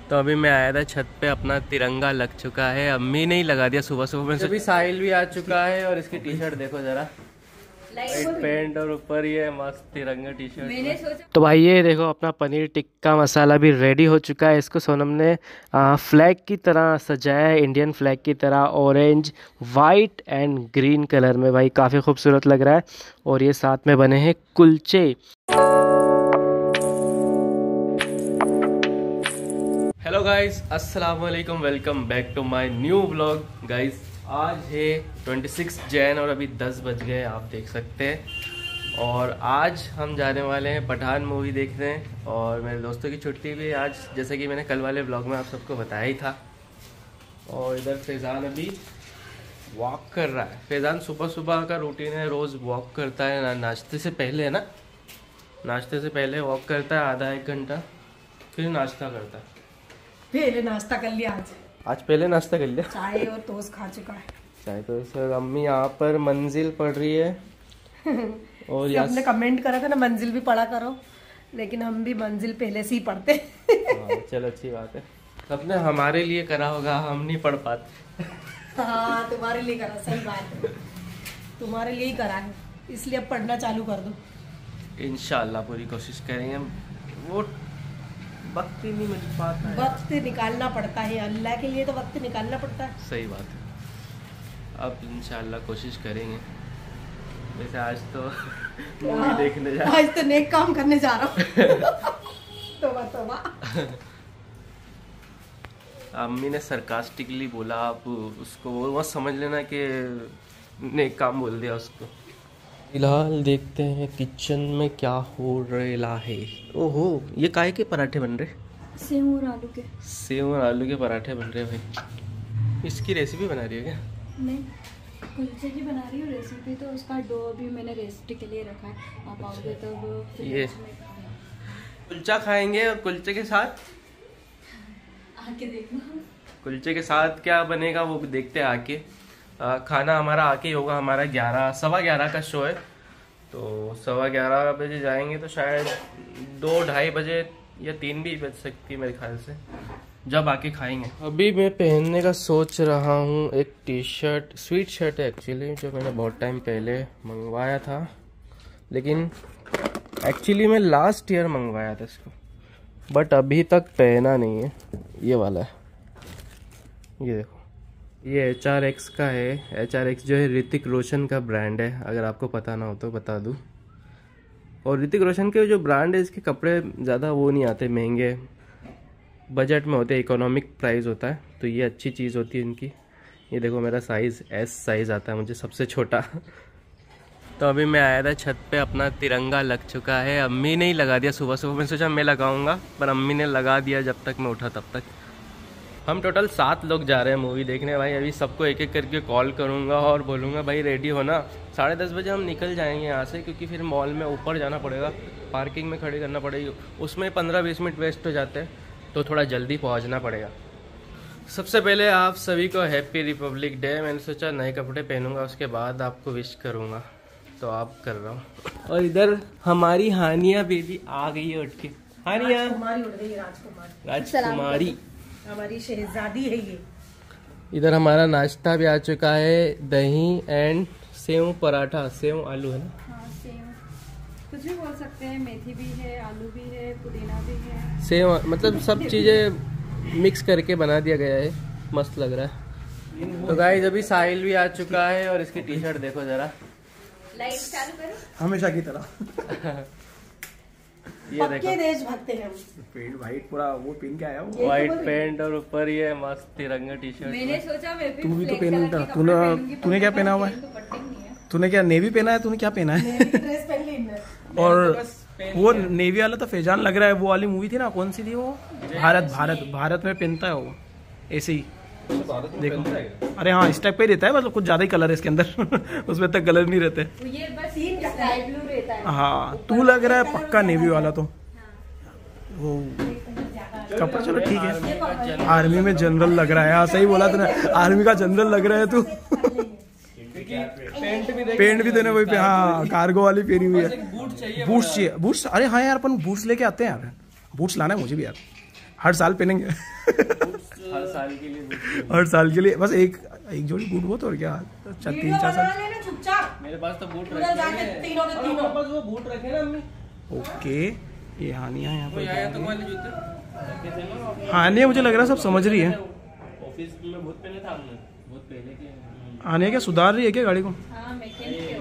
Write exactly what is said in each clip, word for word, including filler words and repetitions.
तो अभी मैं आया था छत पे, अपना तिरंगा लग चुका है। अम्मी ने ही लगा दिया सुबह सुबह में। अभी साहिल भी आ चुका है और इसकी टी शर्ट देखो जरा, वाइट पैंट और ऊपर ये मस्त तिरंगा टी शर्ट। तो भाई ये देखो अपना पनीर टिक्का मसाला भी रेडी हो चुका है। इसको सोनम ने फ्लैग की तरह सजाया है, इंडियन फ्लैग की तरह, orange white and green colour में। भाई काफ़ी खूबसूरत लग रहा है। और ये साथ में बने हैं कुलचे। हेलो गाइस, अस्सलाम वालेकुम, welcome back to my new vlog. Guys आज है छब्बीस जैन और अभी दस बज गए, आप देख सकते हैं। और आज हम जाने वाले हैं पठान मूवी देखने। और मेरे दोस्तों की छुट्टी भी आज, जैसे कि मैंने कल वाले व्लॉग में आप सबको बताया ही था। और इधर फैज़ान अभी वॉक कर रहा है। फैज़ान सुबह सुबह का रूटीन है, रोज़ वॉक करता है ना, नाश्ते से पहले है ना, नाश्ते से पहले वॉक करता है आधा एक घंटा, फिर नाश्ता करता है। पहले नाश्ता कर लिया आज आज पहले नाश्ता कर लिया, चाय और टोस्ट खा चुका है। चाय तो सर अम्मी यहाँ पर मंजिल पढ़ रही है। और आपने कमेंट करा था ना मंजिल भी पढ़ा करो, लेकिन हम भी मंजिल पहले से ही पढ़ते हैं। चलो अच्छी बात है, सबने हमारे लिए करा होगा, हम नहीं पढ़ पाते। हाँ तुम्हारे लिए करा, सही बात है, तुम्हारे लिए ही करा है, इसलिए अब पढ़ना चालू कर दो। इंशाल्लाह पूरी कोशिश करेंगे। वो वक्त ही नहीं मिल पाता है, वक्त निकालना पड़ता है, अल्लाह के लिए तो वक्त निकालना पड़ता है। सही बात है, अब इंशाल्लाह कोशिश करेंगे। वैसे आज तो मूवी देखने जा आज तो नेक काम करने जा रहा हूँ। तोबा तोबा। अम्मी ने सरकास्टिकली बोला, आप उसको वो समझ लेना कि नेक काम बोल दिया उसको। फिलहाल देखते हैं किचन में क्या हो रहा है। ओहो, ये काहे के पराठे बन रहे? सेव और आलू के। सेव और आलू के पराठे बन रहे भाई। इसकी रेसिपी बना रही है क्या? नहीं, कुलचे की बना रही हूँ रेसिपी। तो उसका डो भी मैंने रेसिपी के लिए रखा है, आप आओगे तब ये कुलचा खाएंगे। और कुलचे के साथ आके देखना, कुलचे के साथ क्या बनेगा वो भी देखते हैं आके। आ, खाना हमारा आके होगा, हमारा ग्यारह सवा ग्यारह का शो है, तो सवा ग्यारह बजे जाएंगे तो शायद दो ढाई बजे या तीन भी बज सकती है मेरे ख्याल से, जब आके खाएंगे। अभी मैं पहनने का सोच रहा हूँ एक टी शर्ट, स्वीट शर्ट है एक्चुअली, जो मैंने बहुत टाइम पहले मंगवाया था, लेकिन एक्चुअली मैं लास्ट ईयर मंगवाया था इसको, बट अभी तक पहना नहीं है। ये वाला है, ये देखो, ये एच आर एक्स का है। एच आर एक्स जो है ऋतिक रोशन का ब्रांड है, अगर आपको पता ना हो तो बता दूँ। और ऋतिक रोशन के जो ब्रांड है, इसके कपड़े ज़्यादा वो नहीं आते महंगे, बजट में होते, इकोनॉमिक प्राइस होता है, तो ये अच्छी चीज़ होती है इनकी। ये देखो मेरा साइज़ एस साइज़ आता है मुझे, सबसे छोटा। तो अभी मैं आया था छत पे, अपना तिरंगा लग चुका है। अम्मी ने ही लगा दिया सुबह सुबह, मैं सोचा मैं लगाऊंगा, पर अम्मी ने लगा दिया जब तक मैं उठा तब तक। हम टोटल सात लोग जा रहे हैं मूवी देखने भाई। अभी सबको एक एक करके कॉल करूंगा और बोलूँगा भाई रेडी होना। साढ़े दस बजे हम निकल जाएंगे यहाँ से, क्योंकि फिर मॉल में ऊपर जाना पड़ेगा, पार्किंग में खड़ी करना पड़ेगी, उसमें पंद्रह बीस मिनट वेस्ट हो जाते हैं, तो थोड़ा जल्दी पहुँचना पड़ेगा। सबसे पहले आप सभी को हैप्पी रिपब्लिक डे। मैंने सोचा नए कपड़े पहनूंगा, उसके बाद आपको विश करूँगा, तो आप कर रहा हूँ। और इधर हमारी हानिया बेबी आ गई है उठ के। हानिया राजकुमारी उठ गई, राजकुमारी राजकुमारी हमारी शहजादी है ये। इधर हमारा नाश्ता भी आ चुका है, दही एंड सेव पराठा, सेव आलू है ना? हाँ सेव, कुछ भी बोल सकते हैं, मेथी भी है, आलू भी है, पुदीना भी है, सेव, मतलब सब चीजें मिक्स करके बना दिया गया है, मस्त लग रहा है। तो गाइस अभी साहिल भी आ चुका है और इसकी टी शर्ट देखो जरा, लाइट चालू करो, हमेशा की तरह। ये देखो, देश भक्त हैं हम। पेंट वाइट पूरा वो पहन के आया वो, व्हाइट पैंट और ऊपर ये मस्त तिरंगा टी शर्ट। मैंने सोचा मैं भी तू भी तो पहन, तूने तूने क्या पहना हुआ है? तूने क्या नेवी पहना है? तूने क्या पहना है? ड्रेस पहन ली। और वो नेवी वाला तो फैजान लग रहा है, वो वाली मूवी थी ना, कौन सी थी वो? भारत भारत भारत में पहनता है वो ऐसे ही, देखो। अरे हाँ, इस टाइप का ही रहता है, मतलब कुछ ज्यादा ही कलर है इसके अंदर। उसमें तक कलर नहीं रहते, ये बस स्काई ब्लू रहता है। हाँ, तू लग रहा है पक्का नेवी वाला। तो वो कपड़ा चलो ठीक है, आर्मी में जनरल लग रहा है। हाँ सही बोला तूने, आर्मी का जनरल लग रहा है तू। पेंट भी देने वही पे, हाँ कार्गो वाली पहनी हुई है। बूट्स चाहिए, बूट्स। अरे हाँ यार, अपन बूट्स लेके आते हैं यार, बूट्स लाना है मुझे भी यार। हर साल पहनेंगे। हर साल के लिए हर साल के लिए बस एक एक जोड़ी बूट बहुत और क्या अच्छा तीन चार साल। चुपचाप मेरे पास तो बूट उधर जाके तीनों के तीनों बस वो बूट रखे ना अम्मी। ओके ये हानिया यहाँ वो आया तो पर। वाले जूते हानिया मुझे लग रहा है सब समझ रही है। ऑफिस में बहुत पहले था हमने, बहुत पहले के। हानिया क्या सुधार रही है क्या गाड़ी को? हाँ मैकेनिक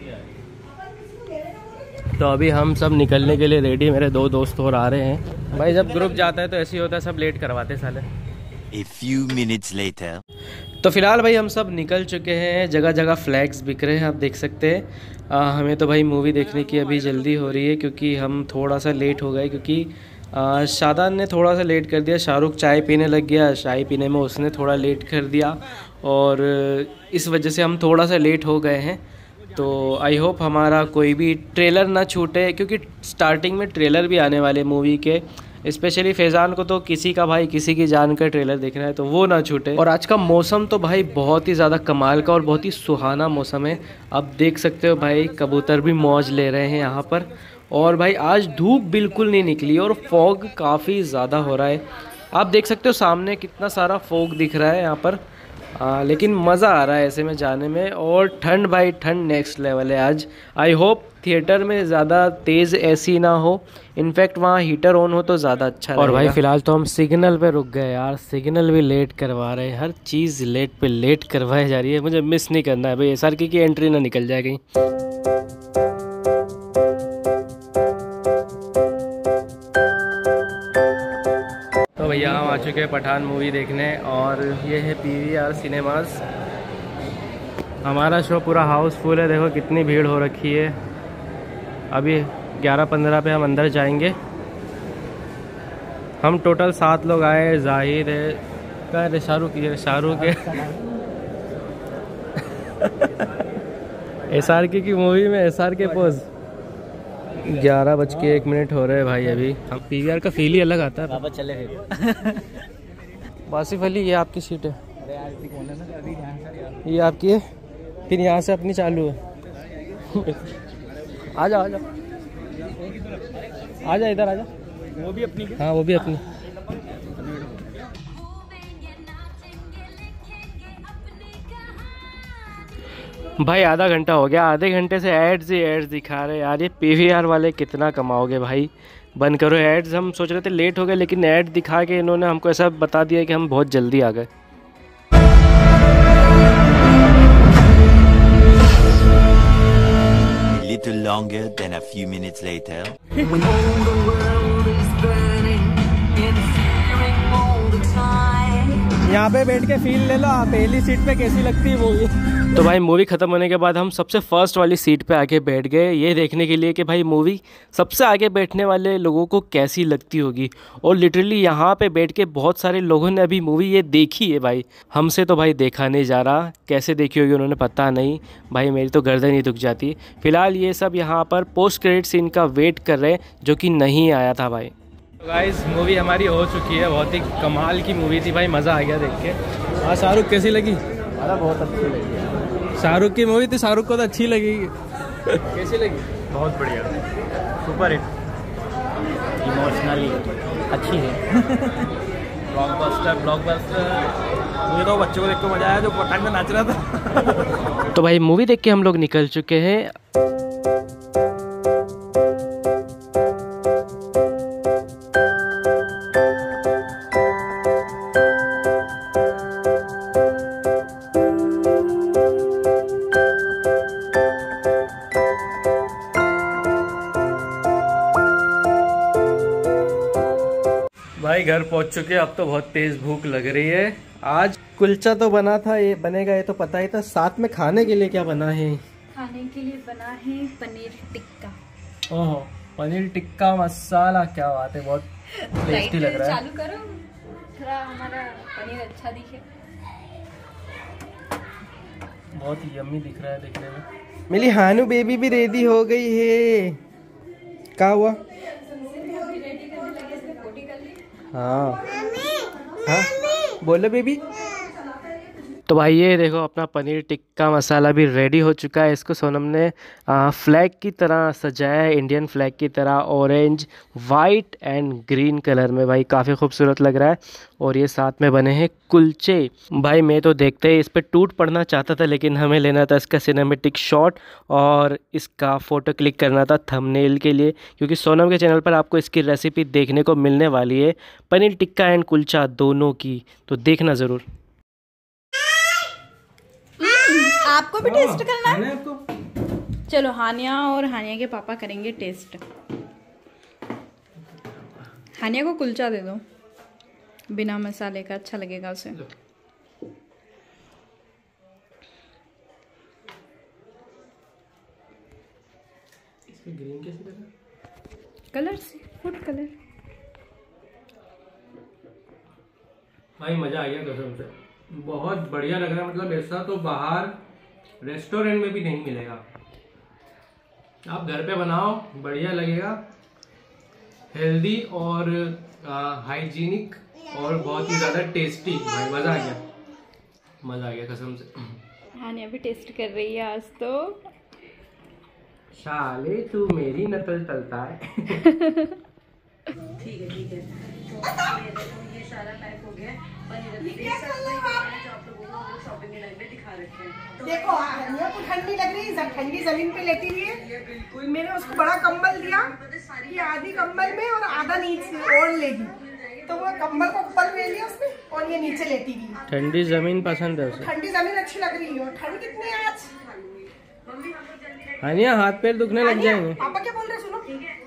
तो अभी हम सब निकलने के लिए रेडी, मेरे दो दोस्त और आ रहे हैं। भाई जब ग्रुप जाता है तो ऐसे ही होता है, सब लेट करवाते साले। A few minutes later. तो फिलहाल भाई हम सब निकल चुके हैं, जगह जगह फ्लैग्स बिक रहे हैं, आप देख सकते हैं। आ, हमें तो भाई मूवी देखने की अभी जल्दी हो रही है क्योंकि हम थोड़ा सा लेट हो गए, क्योंकि आ, शादान ने थोड़ा सा लेट कर दिया। शाहरुख चाय पीने लग गया, चाय पीने में उसने थोड़ा लेट कर दिया और इस वजह से हम थोड़ा सा लेट हो गए हैं। तो आई होप हमारा कोई भी ट्रेलर ना छूटे, क्योंकि स्टार्टिंग में ट्रेलर भी आने वाले मूवी के। स्पेशली फैज़ान को तो किसी का भाई किसी की जान का ट्रेलर देखना है, तो वो ना छूटे। और आज का मौसम तो भाई बहुत ही ज़्यादा कमाल का और बहुत ही सुहाना मौसम है। आप देख सकते हो भाई कबूतर भी मौज ले रहे हैं यहाँ पर। और भाई आज धूप बिल्कुल नहीं निकली और फॉग काफ़ी ज़्यादा हो रहा है। आप देख सकते हो सामने कितना सारा फॉग दिख रहा है यहाँ पर। आ, लेकिन मज़ा आ रहा है ऐसे में जाने में। और ठंड भाई ठंड नेक्स्ट लेवल है आज। आई होप थिएटर में ज़्यादा तेज़ एसी ना हो, इनफैक्ट वहाँ हीटर ऑन हो तो ज़्यादा अच्छा। और भाई फ़िलहाल तो हम सिग्नल पे रुक गए यार, सिग्नल भी लेट करवा रहे हैं, हर चीज़ लेट पे लेट करवाई जा रही है। मुझे मिस नहीं करना है भाई, एस आर के की एंट्री ना निकल जाए कहीं। तो भैया हम आ चुके हैं पठान मूवी देखने और ये है पी वी आर सिनेमास। हमारा शो पूरा हाउसफुल है, देखो कितनी भीड़ हो रखी है। अभी ग्यारह पंद्रह पे हम अंदर जाएंगे। हम टोटल सात लोग आए, जाहिर है क्या है शाहरुख की शाहरुख है एस आर के की मूवी में एस आर के पोज। ग्यारह बज के एक मिनट हो रहे हैं भाई अभी। हम पी वी आर का फील ही अलग आता है। बाबा चले गए वासिफ अली, ये आपकी सीट है, ये आपकी है, फिर यहाँ से अपनी चालू है आ जाओ आ जाओ आ जा इधर आ जा। वो भी अपनी, हाँ वो भी अपनी। भाई आधा घंटा हो गया, आधे घंटे से एड्स ही एड्स दिखा रहे यार। ये पीवीआर वाले कितना कमाओगे भाई, बंद करो एड्स। हम सोच रहे थे लेट हो गए, लेकिन ऐड दिखा के इन्होंने हमको ऐसा बता दिया कि हम बहुत जल्दी आ गए। Little longer than a few minutes later. यहाँ पे बैठ के फील ले लो, पहली सीट पे कैसी लगती है मूवी। तो भाई मूवी ख़त्म होने के बाद हम सबसे फर्स्ट वाली सीट पे आके बैठ गए, ये देखने के लिए कि भाई मूवी सबसे आगे बैठने वाले लोगों को कैसी लगती होगी। और लिटरली यहाँ पे बैठ के बहुत सारे लोगों ने अभी मूवी ये देखी है भाई। हमसे तो भाई देखा नहीं जा रहा, कैसे देखी होगी उन्होंने पता नहीं भाई, मेरी तो गर्दन ही दुख जाती। फिलहाल ये सब यहाँ पर पोस्ट क्रेडिट सीन का वेट कर रहे हैं, जो कि नहीं आया था भाई। गाइस मूवी हमारी हो चुकी है, बहुत ही कमाल की मूवी थी भाई, मज़ा आ गया देख के। हाँ शाहरुख कैसी लगी? अरे बहुत अच्छी लगी, शाहरुख की मूवी थी, शाहरुख को तो अच्छी लगेगी। कैसी लगी? बहुत बढ़िया, सुपर हिट, इमोशनली अच्छी है। ब्लॉकबस्टर ब्लॉकबस्टर मुझे तो बच्चों को देख के मजा आया जो पठान में नाच रहा था। तो भाई मूवी देख के हम लोग निकल चुके हैं। भाई घर पहुंच चुके हैं, अब तो बहुत तेज भूख लग रही है। आज कुलचा तो बना था, ये बनेगा ये तो पता ही था। साथ में खाने के लिए क्या बना है? खाने के लिए बना है पनीर टिक्का। ओहो पनीर टिक्का मसाला, क्या बात है, बहुत टेस्टी लग रहा है। चालू करो थोड़ा, हमारा पनीर अच्छा दिखे। बहुत यम्मी दिख रहा है देखने में। मेरी हानू बेबी भी रेडी हो गई है। क्या हुआ? हाँ हाँ बोलो बेबी। तो भाई ये देखो अपना पनीर टिक्का मसाला भी रेडी हो चुका है। इसको सोनम ने आ, फ्लैग की तरह सजाया है, इंडियन फ्लैग की तरह, orange white and green colour में। भाई काफ़ी खूबसूरत लग रहा है। और ये साथ में बने हैं कुलचे। भाई मैं तो देखते ही इस पर टूट पड़ना चाहता था, लेकिन हमें लेना था इसका सिनेमेटिक शॉट और इसका फ़ोटो क्लिक करना था थंबनेल के लिए, क्योंकि सोनम के चैनल पर आपको इसकी रेसिपी देखने को मिलने वाली है, पनीर टिक्का एंड कुलचा दोनों की, तो देखना ज़रूर। आपको भी टेस्ट करना है आपको? चलो हानिया और हानिया के पापा करेंगे टेस्ट। हानिया को कुलचा दे दो बिना मसाले का, अच्छा लगेगा उसे। ग्रीन कैसे कलर से, फूड कलर। भाई मज़ा आ गया कसम से, बहुत बढ़िया लग रहा है। मतलब ऐसा तो बाहर रेस्टोरेंट में भी नहीं मिलेगा। आप घर पे बनाओ, बढ़िया लगेगा, हेल्दी और हाइजीनिक और बहुत ही ज़्यादा टेस्टी। भाई मज़ा आ गया, मज़ा आ गया कसम से। हानिया भी टेस्ट कर रही है आज तो। शाले तू मेरी नकल तलता है। ठीक है ठीक है। तो ये सारा टाइप हो गया है। शॉपिंग के लाइन में दिखा रखे हैं। देखो हानिया को ठंडी लग रही है, ठंडी जमीन पे लेटी हुई है। मैंने उसको बड़ा कंबल दिया कि आधी कंबल में और आधा नीचे ओढ़ लेगी, तो वो कंबल को ऊपर ले लिया उसने और ये नीचे लेटी हुई। ठंडी जमीन पसंद है उसे। ठंडी जमीन अच्छी लग रही है। और ठंड कितनी है आज? हानिया हाथ पैर दुखने लग जाएंगे। पापा क्या बोल रहे सुनो।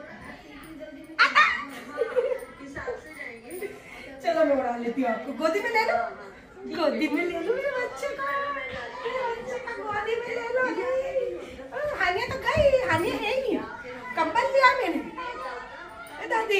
चलो मैं उड़ा लेती हूँ आपको। गोदी में ले लो, गोदी में ले लो मेरे बच्चे को, मेरे बच्चे को गोदी में ले लो। हानिया तो गई, हानिया है ही नहीं। कंबल दिया मैंने दादी।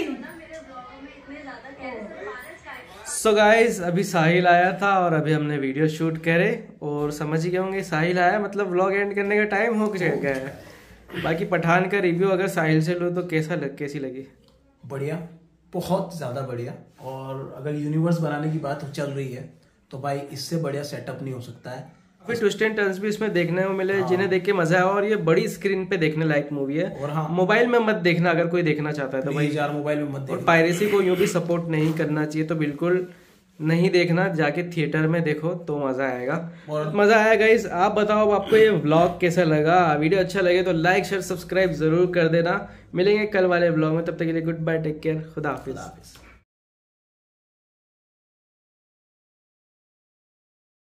सो गाइस अभी साहिल आया था और अभी हमने वीडियो शूट करे और समझ ही गए होंगे साहिल आया मतलब व्लॉग एंड करने का टाइम हो गया है। बाकी पठान का रिव्यू अगर साहिल से लो तो कैसा लग कैसी लगी? बढ़िया, बहुत ज़्यादा बढ़िया। और अगर यूनिवर्स बनाने की बात चल रही है तो भाई इससे बढ़िया सेटअप नहीं हो सकता है। फिर ट्विस्ट एंड टर्न्स भी इसमें देखने को मिले, हाँ। जिन्हें देख के मजा आया। और ये बड़ी स्क्रीन पे देखने लायक मूवी है। और हाँ, मोबाइल में मत देखना अगर कोई देखना चाहता है तो भाई यार मोबाइल में मत देखना। और पायरेसी को यूं भी सपोर्ट नहीं करना चाहिए, तो बिल्कुल नहीं देखना, जाके थिएटर में देखो तो मजा आएगा। और मजा आया गाइस। आप बताओ आपको ये व्लॉग कैसा लगा? वीडियो अच्छा लगे तो लाइक शेयर सब्सक्राइब जरूर कर देना। मिलेंगे कल वाले व्लॉग में, तब तक के लिए गुड बाय, टेक केयर, खुदा हाफिज।